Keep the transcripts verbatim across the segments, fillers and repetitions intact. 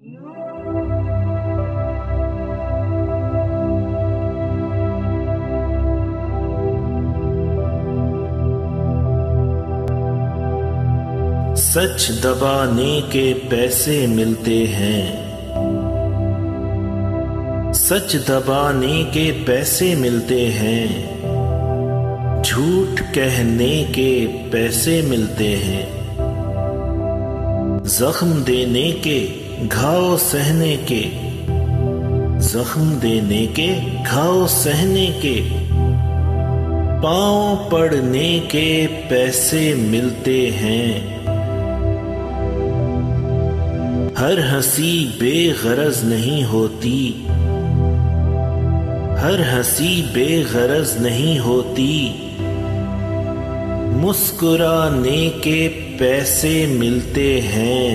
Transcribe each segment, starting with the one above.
सच दबाने के पैसे मिलते हैं, सच दबाने के पैसे मिलते हैं, झूठ कहने के पैसे मिलते हैं, जख्म देने के घाव सहने के, जख्म देने के घाव सहने के, पांव पड़ने के पैसे मिलते हैं। हर हंसी बेगरज नहीं होती, हर हंसी बेगरज नहीं होती, मुस्कुराने के पैसे मिलते हैं।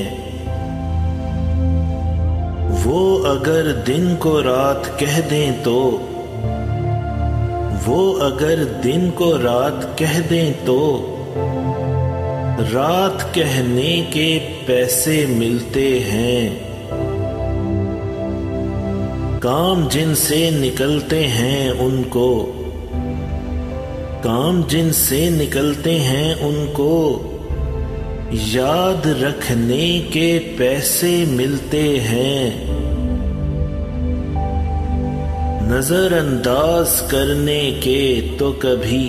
वो अगर दिन को रात कह दें तो, वो अगर दिन को रात कह दें तो, रात कहने के पैसे मिलते हैं। काम जिनसे निकलते हैं उनको, काम जिनसे निकलते हैं उनको, याद रखने के पैसे मिलते हैं। नजरअंदाज करने के तो कभी,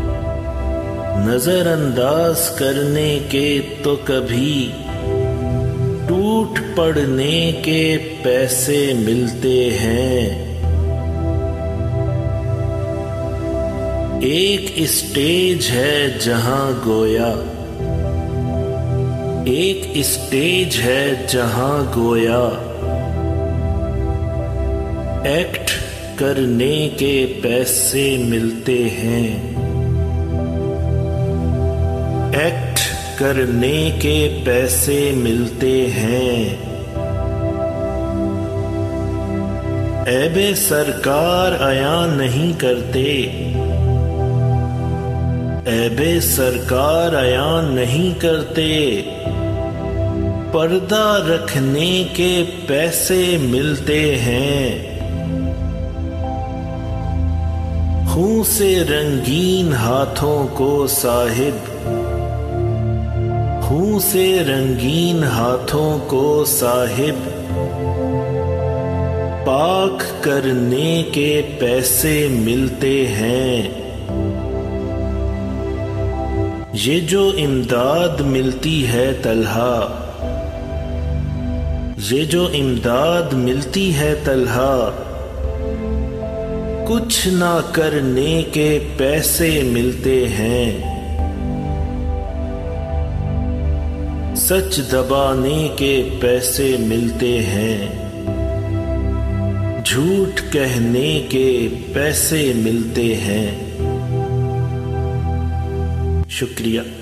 नजरअंदाज करने के तो कभी, टूट पड़ने के पैसे मिलते हैं। एक स्टेज है जहां गोया, एक स्टेज है जहां गोया, एक्ट करने के पैसे मिलते हैं। एक्ट करने के पैसे मिलते हैं। ऐबे सरकार अया नहीं करते, ऐबे सरकार अया नहीं करते, पर्दा रखने के पैसे मिलते हैं। खून से रंगीन हाथों को साहिब, खून से रंगीन हाथों को साहिब, पाक करने के पैसे मिलते हैं। ये जो इमदाद मिलती है तलहा, ये जो इमदाद मिलती है तलहा, कुछ ना करने के पैसे मिलते हैं। सच दबाने के पैसे मिलते हैं, झूठ कहने के पैसे मिलते हैं। शुक्रिया।